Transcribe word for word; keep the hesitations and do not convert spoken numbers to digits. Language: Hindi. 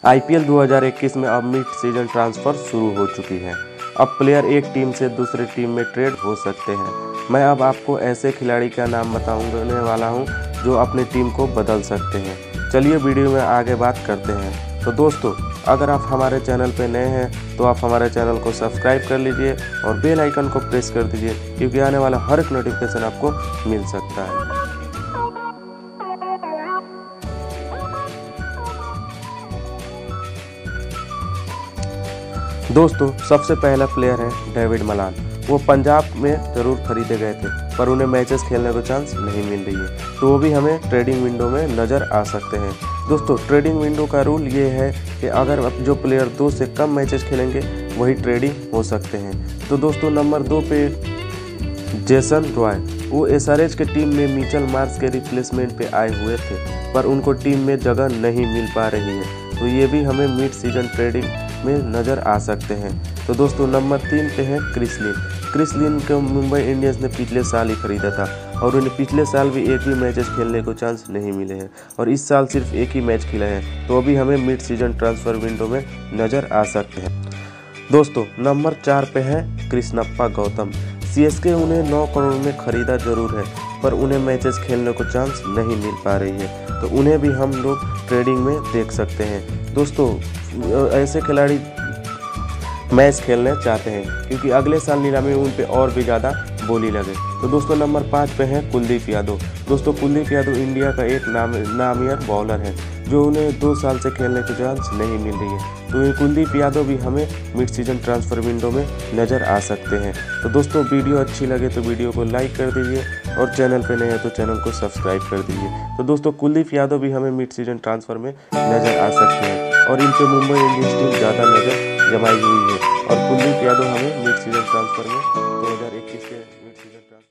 आईपीएल दो हज़ार इक्कीस में अब मिड सीजन ट्रांसफ़र शुरू हो चुकी है। अब प्लेयर एक टीम से दूसरी टीम में ट्रेड हो सकते हैं। मैं अब आपको ऐसे खिलाड़ी का नाम बताने वाला हूं जो अपनी टीम को बदल सकते हैं। चलिए वीडियो में आगे बात करते हैं। तो दोस्तों, अगर आप हमारे चैनल पर नए हैं तो आप हमारे चैनल को सब्सक्राइब कर लीजिए और बेल आइकन को प्रेस कर दीजिए, क्योंकि आने वाला हर एक नोटिफिकेशन आपको मिल सकता है। दोस्तों, सबसे पहला प्लेयर है डेविड मलान। वो पंजाब में ज़रूर खरीदे गए थे, पर उन्हें मैचेस खेलने को चांस नहीं मिल रही है, तो वो भी हमें ट्रेडिंग विंडो में नज़र आ सकते हैं। दोस्तों, ट्रेडिंग विंडो का रूल ये है कि अगर जो प्लेयर दो से कम मैचेस खेलेंगे वही ट्रेडिंग हो सकते हैं। तो दोस्तों, नंबर दो पे जेसन रॉय। वो एसआरएच के टीम में मिचेल मार्श के रिप्लेसमेंट पे आए हुए थे, पर उनको टीम में जगह नहीं मिल पा रही है, तो ये भी हमें मिड सीजन ट्रेडिंग में नज़र आ सकते हैं। तो दोस्तों, नंबर तीन पे है क्रिस लिन। क्रिस लिन को मुंबई इंडियंस ने पिछले साल ही खरीदा था और उन्हें पिछले साल भी एक भी मैचेस खेलने को चांस नहीं मिले हैं और इस साल सिर्फ एक ही मैच खेला है, तो अभी हमें मिड सीजन ट्रांसफ़र विंडो में नज़र आ सकते हैं। दोस्तों, नंबर चार पे है कृष्णप्पा गौतम। सीएसके उन्हें नौ करोड़ में खरीदा जरूर है, पर उन्हें मैचेस खेलने को चांस नहीं मिल पा रही है, तो उन्हें भी हम लोग ट्रेडिंग में देख सकते हैं। दोस्तों, ऐसे खिलाड़ी मैच खेलने चाहते हैं क्योंकि अगले साल नीलामी उन पे और भी ज़्यादा बोली लगे। तो दोस्तों, नंबर पाँच पे है कुलदीप यादव। दोस्तों, कुलदीप यादव इंडिया का एक नाम नामियर बॉलर है जो उन्हें दो साल से खेलने की चांस नहीं मिल रही है, तो ये कुलदीप यादव भी हमें मिड सीजन ट्रांसफ़र विंडो में नज़र आ सकते हैं। तो दोस्तों, वीडियो अच्छी लगे तो वीडियो को लाइक कर दीजिए और चैनल पे नए हैं तो चैनल को सब्सक्राइब कर दीजिए। तो दोस्तों, कुलदीप यादव भी हमें मिड सीजन ट्रांसफ़र में नज़र आ सकते हैं और इन पे मुंबई इंडियंस टीम ज़्यादा नज़र जमाई हुई है और कुलदीप यादव हमें मिड सीजन ट्रांसफ़र में दो हज़ार इक्कीस के मिड सीजन ट्रांसफर